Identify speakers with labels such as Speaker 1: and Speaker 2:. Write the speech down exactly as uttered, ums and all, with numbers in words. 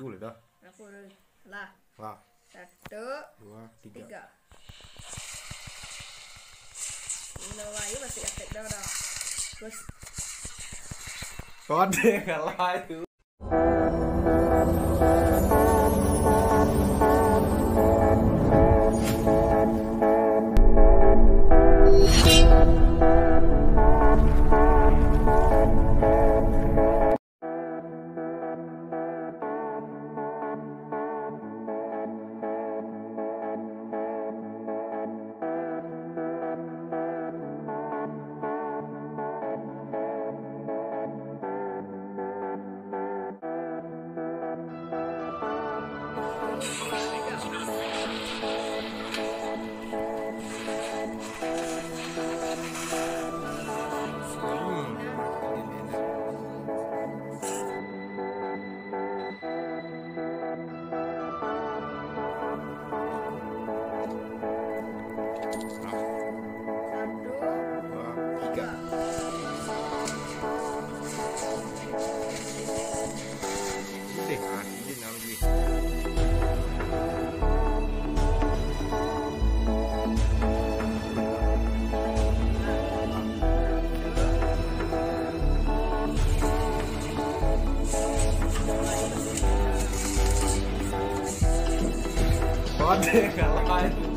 Speaker 1: Aku lah dah.
Speaker 2: Aku lah.
Speaker 1: Lah.
Speaker 2: Satu,
Speaker 1: Dua, tiga.
Speaker 2: tiga. Ini lagi masih efek dah dah. Terus.
Speaker 1: Kode kalah itu. Kode kalah itu.